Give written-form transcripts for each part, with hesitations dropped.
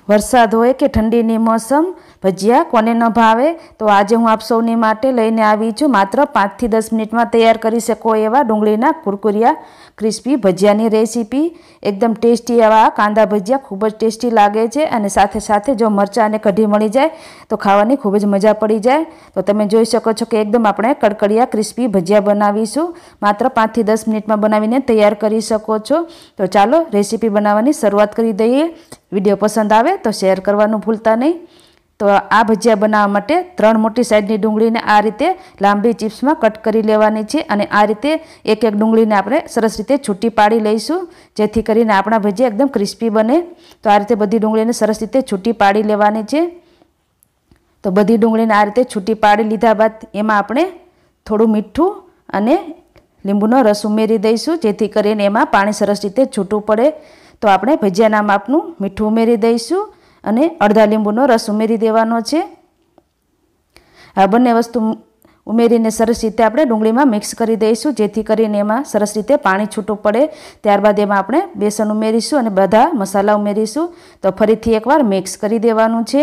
वरसाद होय के ठंडीनी मौसम भजिया कोने न भावे तो आज हूँ आप सौनी माटे लईने आवी छुं। मात्र 5 થી 10 मिनिट में तैयार करी शको एवा डूंगळीना कुरकुरिया क्रिस्पी भजियानी रेसिपी। एकदम टेस्टी एवा कांदा भजिया खूब ज टेस्टी लागे छे अने साथे साथे जो मरचा अने कढ़ी मळी जाए तो खावानी खूब ज मजा पड़ी जाए। तो तमे जोई शको छो कि एकदम आपणे कड़कड़िया क्रिस्पी भजिया बनावीशुं। मात्र 5 થી 10 मिनिट में बनावीने तैयार करी शको छो। तो चालो रेसिपी बनाववानी शरूआत करी दईए। विडियो पसंद आवे तो शेर करवानुं भूलता नहीं। तो आ भजिया बनाववा माटे 3 मोटी साइजनी डूंगळीने आ रीते लांबी चिप्स में कट करी लेवानी छे अने आ रीते एक एक डूंगळीने आपणे सरस रीते छूटी पाड़ी लईशुं जेथी करीने आपणा भजिया एकदम क्रिस्पी बने। तो आ रीते बधी डूंगळीने सरस रीते छूटी पाड़ी लेवानी छे। तो बधी डूंगळीने आ रीते छूटी पाड़ी लीधा बाद एमां आपणे थोडुं मीठुं अने લીંબુનો રસ ઉમેરી દઈશું જેથી કરીને એમાં પાણી સરસ રીતે છૂટું પડે। તો આપણે ભજીયાના માપનું મીઠું ઉમેરી દઈશું અને અડધા લીંબુનો રસ ઉમેરી દેવાનો છે। આ બંને વસ્તુ ઉમેરીને સરસ રીતે આપણે ડુંગળીમાં મિક્સ કરી દઈશું જેથી કરીને એમાં સરસ રીતે પાણી છૂટું પડે। ત્યારબાદ એમાં આપણે બેસન ઉમેરીશું અને બધા મસાલા ઉમેરીશું। તો ફરીથી એકવાર મિક્સ કરી દેવાનું છે।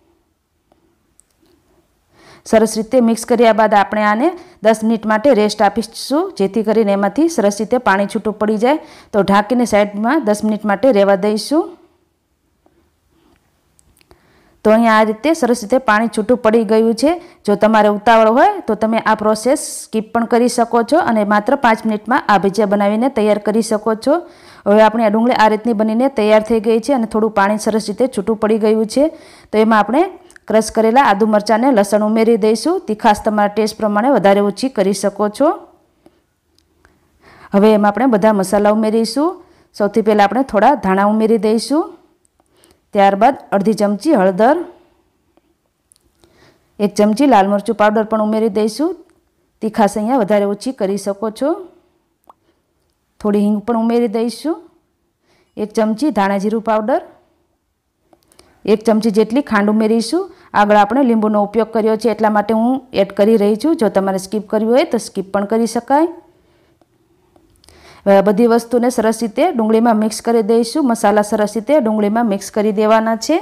सरस रीते मिक्स कर्या बाद आपणे आने 10 मिनिट माटे रेस्ट आपीशुं जेथी करीने एमांथी सरस रीते पाणी छूटुं पड़ी जाए। तो ढांकीने साइड में 10 मिनिट माटे रहेवा दईशुं। तो अहींया आ रीते सरस रीते पाणी छूटुं पड़ी गयुं छे। जो तमारे उतावळ होय तो तमे आ प्रोसेस स्कीप पण करी शको छो अने मात्र 5 मिनिट में आ भजिया बनावीने तैयार करी शको छो। हवे आपणी आ डुंगળી आ रीतनी बनीने तैयार थई गई छे अने थोडुं पाणी सरस रीते छूटुं पड़ी गयुं छे। तो एमां आपणे क्रश करेला आदू मरचा ने लसण उमेरी दईशुं। तीखास तमारा टेस्ट प्रमाणे वधारे ओછી करी शको छो। हवे एमां आपणे बधा मसाला उमेरीशुं। सौथी पहेला आपणे थोड़ा धाणा उमेरी दईशुं। त्यारबाद अर्धी चमची हळदर, 1 चमची लाल मरचुं पाउडर पण उमेरी दईशुं। तीखास अहींया वधारे ओછી करी शको छो। थोड़ी हींग पण उमेरी दईशुं। 1 चमची धाणा जीरुं पाउडर, 1 चमची जेटली खांड उमेरीशुं। आगळ आपणे લીંબુનો उपयोग कर्यो छे એટલા માટે હું એડ કરી રહી છું। જો તમારે સ્કીપ કરવી હોય તો સ્કીપ પણ કરી શકાય। હવે બધી વસ્તુને સરસ રીતે ડુંગળીમાં મિક્સ કરી દઈશું। મસાલા સરસ રીતે ડુંગળીમાં મિક્સ કરી દેવાના છે।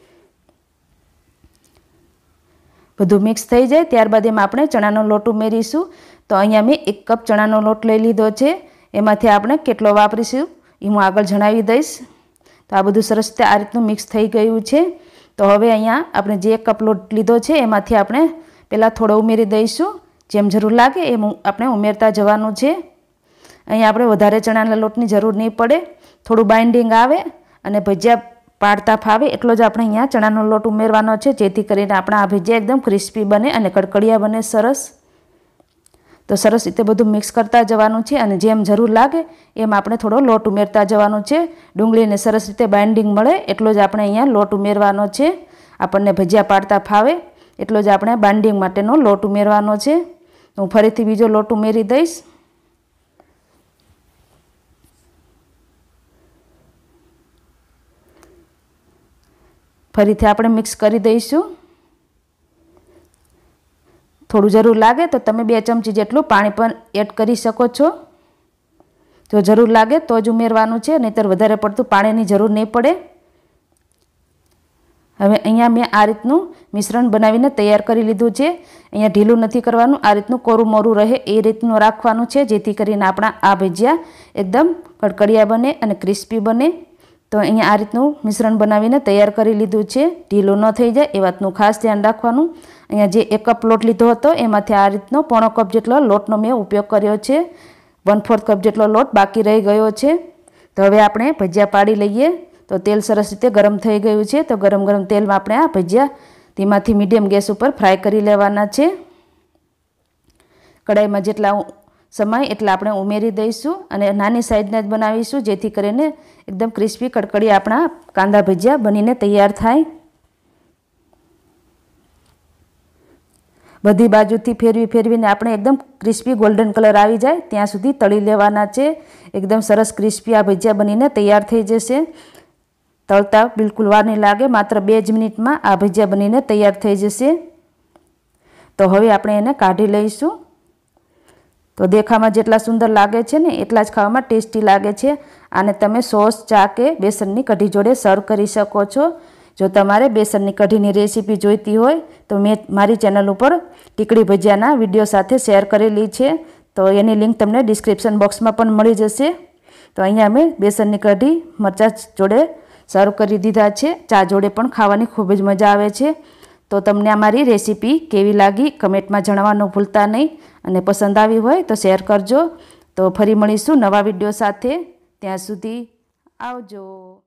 બધું મિક્સ થઈ જાય ત્યારબાદ એમાં આપણે ચણાનો લોટ ઉમેરીશું। તો અહીંયા મેં 1 કપ ચણાનો લોટ લઈ લીધો છે। એમાંથી આપણે કેટલો વાપરીશું એ હું આગળ જણાવી દઈશ। तो आ बधुं सरस रीते आ रीतनुं मिक्स थई गयुं छे। तो हवे अहींया आपणे जे 1 कप लोट लीधो छे एमांथी आपणे पहेला थोड़ो उमेरी दईशुं। जेम जरूर लागे एम आपणे उमेरता जवानुं छे। अहींया आपणे वधारे चणाना लोटनी जरूर नहीं पड़े। थोड़ुं बाइंडिंग आवे अने भजिया पाड़ता फावे एटलो ज आपणे अहींया चणानो लोट उमेरवानो छे जेथी करीने आपणा आ भजिया एकदम क्रिस्पी बने अने कड़कड़िया बने सरस। तो सरस रीते बधुं मिक्स करता जवानुं छे अने जेम जरूर लागे एम आपणे थोड़ो लोट उमेरता जवानुं छे। डुंगळीने सरस रीते बाइंडिंग मळे एटलो ज आपणे अहींया लोट उमेरवानो छे। आपणने भजिया पाड़ता फावे एटलो ज आपणे बाइंडिंग माटेनो लोट उमेरवानो छे। हूँ फरीथी बीजो लोट उमेरी दईश। फरीथी आपणे मिक्स करी दईशुं। थोड़ू जरूर लागे तो तमे 2 चमची जेटलुं पाणी पण एड करी शको छो। जो जरूर लागे तो ज उमेरवानुं छे नहींतर वधारे पड़तुं पाणीनी जरूर नहीं पड़े। हवे अहींया मैं आ रीतनुं मिश्रण बनावीने तैयार करी लीधुं छे। अहींया ढीलुं नथी करवानुं, आ रीतनुं कोरुं मोरुं रहे ए रीतनुं राखवानुं छे जेथी करीने आपणा आ भजिया एकदम कड़कड़िया बने अने क्रिस्पी बने। तो अहींया आ रीतनुं मिश्रण बनावीने तैयार करी लीधुं छे। ढीलुं न थई जाय ए वातनुं खास ध्यान राखवानुं। अहींया जे 1 कप लोट लीधो हतो एमांथी आ रीतनो 1/2 कप जेटलो लोटनो मैं उपयोग कर्यो छे। 1/4 कप जेटलो लोट बाकी रही गयो छे। तो हवे आपणे भजिया पाड़ी लईए। तो तेल सरस रीते गरम थई गयुं छे। तो गरम गरम तेल में आपणे आ भजिया धीमाथी मीडियम गैस पर फ्राय करी लेवाना छे। कढ़ाई में जेटला समय एटला आपणे उमेरी दईशुं अने नानी साइजना ज बनावीशुं जेथी करीने एकदम क्रिस्पी कड़कड़ी आपणा कांदा भजिया बनीने तैयार थाय। बधी बाजुथी फेरवी फेरवीने आपणे एकदम क्रिस्पी गोल्डन कलर आवी जाए त्यां सुधी तળી लेवाना छे। एकदम सरस क्रिस्पी आ भजिया बनीने तैयार थई जशे। तळता बिल्कुल वार नहीं लागे। मात्र 2 ज मिनिट में आ भजिया बनीने तैयार थई जशे। तो हवे आपणे एने काढी लईशुं। तो देखामां जेटला सुंदर लागे छे ने एटला ज खावामां टेस्टी लागे छे। आने तमे सॉस, चा के बेसननी कढ़ी जोड़े सर्व करी शको छो। જો તમારે બેસનની કઢીની રેસીપી જોઈતી હોય તો મેં મારી ચેનલ ઉપર ટીકડી ભજીયાના વિડીયો સાથે શેર કરેલી છે, તો એની લિંક તમને ડિસ્ક્રિપ્શન બોક્સમાં પણ મળી જશે। તો અહીંયા મેં બેસનની કઢી મરચાં જોડે સર્વ કરી દીધા છે। ચા જોડે પણ ખાવાની ખૂબ જ મજા આવે છે। તો તમને આ મારી રેસીપી કેવી લાગી કમેન્ટમાં જણાવવાનું ભૂલતા નહીં, અને પસંદ આવી હોય તો શેર કરજો। તો ફરી મળીશું નવા વિડીયો સાથે, ત્યાં સુધી આવજો।